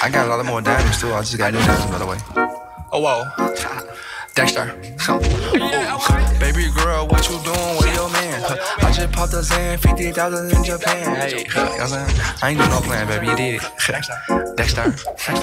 I got a lot more diamonds too. I just got new diamonds, by the way. Oh, whoa. Dexter. Baby girl, what you doing with your man? I just popped a Zan, 50,000 in Japan. Hey, you know what I'm saying? I ain't do no plan, baby. You did it. Dexter.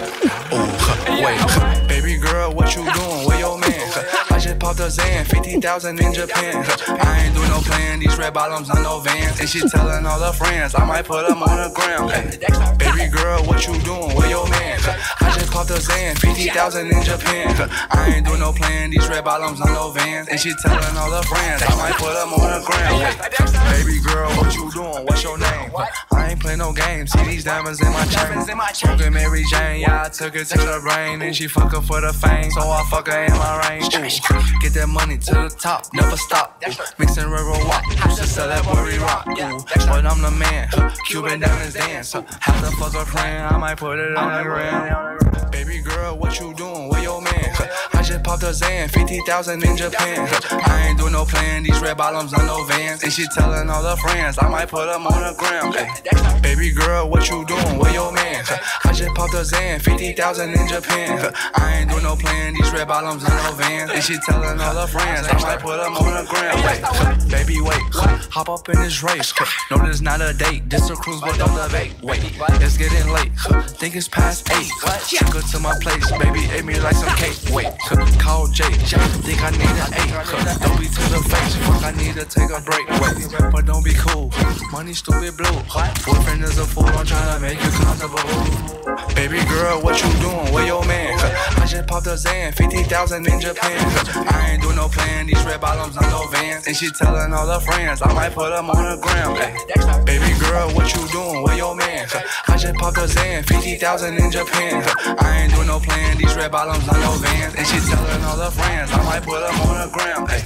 Oh, wait. Baby girl, what you doing with your man? I just popped a Zan, 50,000 in Japan. I ain't do no plan, these red bottoms on no Vans. And she telling all her friends, I might put them on the gram. Hey, baby girl, what you doing with your man? I just popped a Zan, 50,000 in Japan. I ain't do no plan, these red bottoms on no Vans. And she telling all her friends, I might put them on the gram. Hey, baby girl, what you doing? What's your name? I ain't play no games, see these diamonds in my chain. Smoking Mary Jane, yeah, I took it to the brain. And she fuck her for the fame, so I fuck her in my range. Ooh. Get that money to the top, never stop. Mixing river walk, used to sell that worry rock. But I'm the man, Cuban diamonds dance. Have to fuck a friend, I might put it on the gram. Baby girl, what you doing with your man? I just popped a Zan, 50,000 in Japan. I ain't do no plan, these red bottoms on no Vans. And she telling all her friends, I might put them on the gram. Hey, baby girl, what you doing with your man? I just popped a Zan, 50,000 in Japan. I ain't do no plan, these red bottoms on no Vans. And she telling all her friends, I might put them on the gram. Wait, baby, wait, hop up in this race. No, this not a date, this a cruise, but don't debate. Wait, it's getting late, think it's past 8. Took her to my place, baby, ate me like some cake. Wait, call Jake, think I need an 8. Don't be to the face, fuck, I need to take a break. Wait, but don't be cool, money stupid blue. Boyfriend is a fool, I'm trying to make you comfortable. Baby girl, what you doing with your man? I just popped a Zan, 50,000 in Japan. I ain't do no plan, these red bottoms on no Vans. And she telling all her friends, I might put them on the gram. Hey, baby girl, what you doing with your man? I just popped a Zan, 50,000 in Japan. I ain't do no plan, these red bottoms on no Vans. And she telling all her friends, I might put them on the gram. Hey.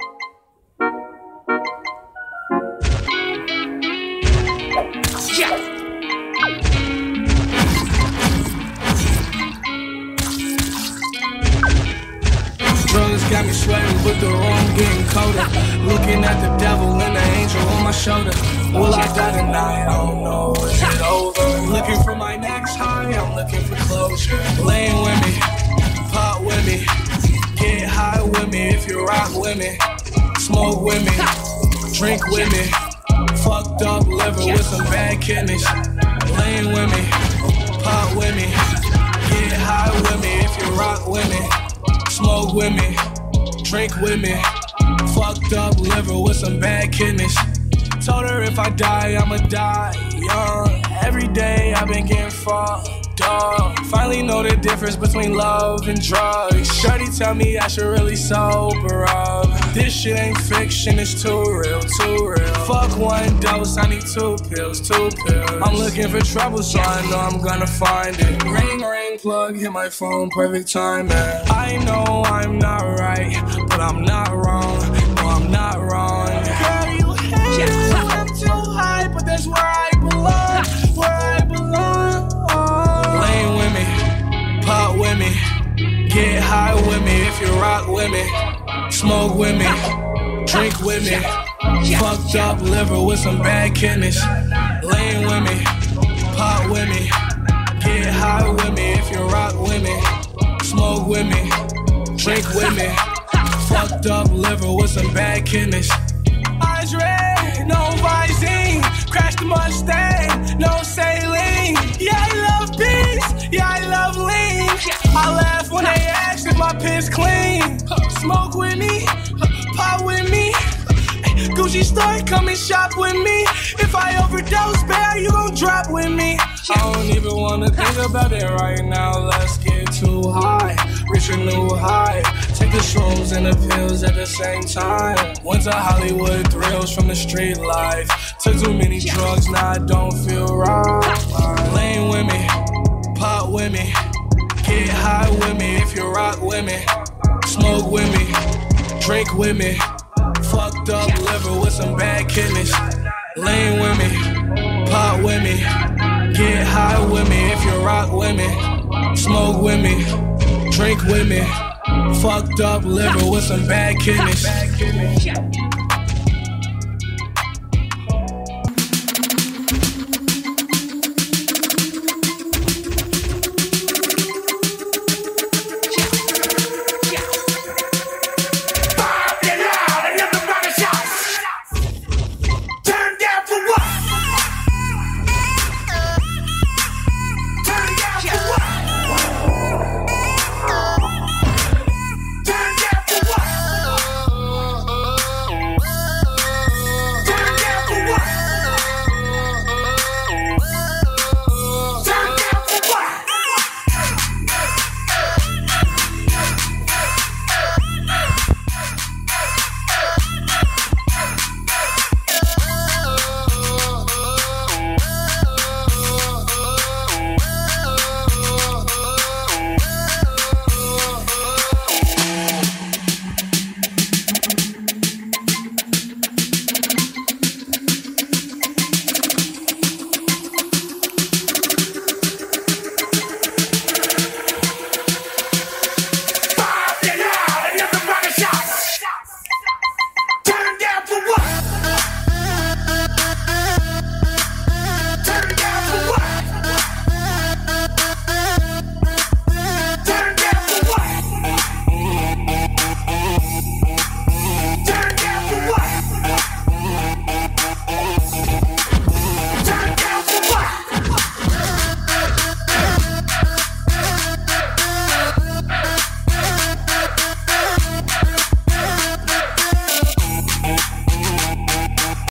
Yeah. Drugs got me sweating, but the room getting colder. Looking at the devil and the angel on my shoulder. Will I die tonight? I don't know. Is it over? Looking for my next high, I'm looking for closure. Laying with me, pop with me, get high with me if you rock with me. Smoke with me, drink with me. Fucked up liver with some bad kidneys. Laying with me, pop with me, get high with me if you rock with me. Smoke with me, drink with me. Fucked up liver with some bad kidneys. Told her if I die, I'ma die young. Every day I've been getting fucked up. Finally know the difference between love and drugs. Shorty tell me I should really sober up. This shit ain't fiction, it's too real, too real. Fuck one dose, I need 2 pills, 2 pills. I'm looking for trouble, so I know I'm gonna find it. Ring, ring, plug, hit my phone, perfect timing. I know I'm not right, but I'm not wrong. No, I'm not wrong. Girl, you hate I'm too high, but that's where I belong, where I belong. Lane with me, pop with me, get high with me if you rock with me. Smoke with me, drink with me. Fucked up liver with some bad kidneys. Lane with me, pop with me, get high with me if you rock with me. Smoke with me, drink with me. Fucked up liver with some bad kidneys. Eyes red, no Visine. Crash the Mustang, no saline. Yeah, I love peace, yeah, I love lean. I laugh when they ask if my piss clean. Smoke with me, pop with me. Gucci store, come and shop with me. If I overdose, babe, you gon' drop with me. I don't even wanna think about it right now. Let's get too high, reach a new high. Take the shrooms and the pills at the same time. Went to Hollywood, thrills from the street life. Took too many drugs, now I don't feel right. Lane with me, pop with me, get high with me if you rock with me. Smoke with me, drink with me. Fucked up liver with some bad kidneys. Lane with me, pop with me, get high with me if you rock with me. Smoke with me, drink with me. Fucked up liver with some bad kidneys.